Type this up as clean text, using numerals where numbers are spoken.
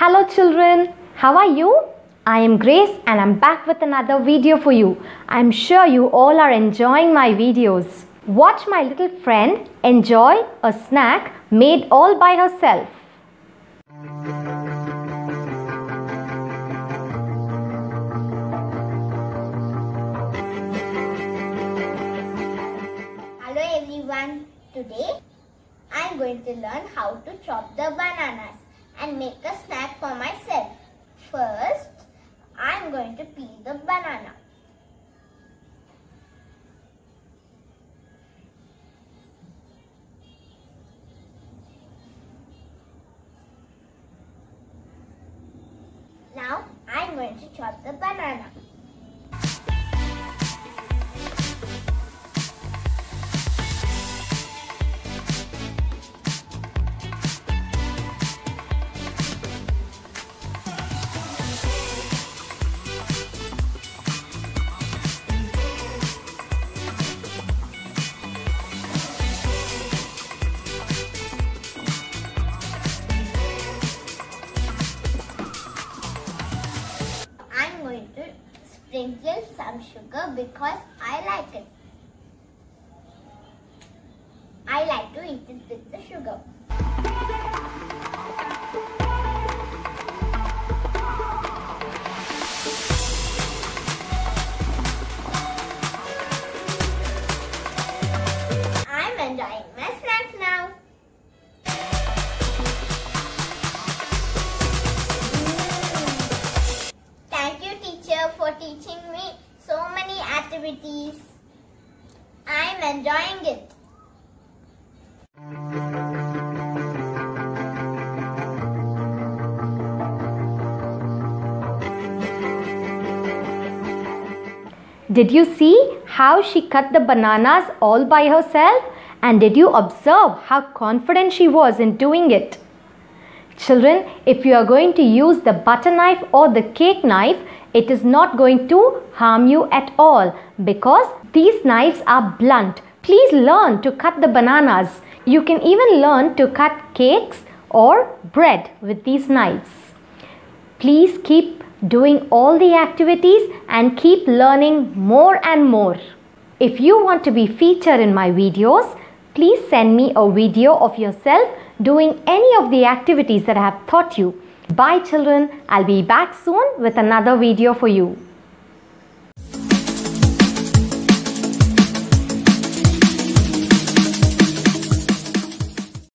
Hello children, how are you? I am Grace and I'm back with another video for you. I'm sure you all are enjoying my videos. Watch my little friend enjoy a snack made all by herself. Hello everyone, today I am going to learn how to chop the bananas and make a snack for myself. First, I am going to peel the banana. Now I am going to chop the banana. I'm going to sprinkle some sugar because I like it. I like to eat it with the sugar. I'm enjoying my snack now. Thank you, teacher, for teaching me so many activities. I am enjoying it. Did you see how she cut the bananas all by herself? And did you observe how confident she was in doing it? Children, if you are going to use the butter knife or the cake knife, it is not going to harm you at all because these knives are blunt. Please learn to cut the bananas. You can even learn to cut cakes or bread with these knives. Please keep doing all the activities and keep learning more and more. If you want to be featured in my videos, please send me a video of yourself doing any of the activities that I have taught you. Bye children, I'll be back soon with another video for you.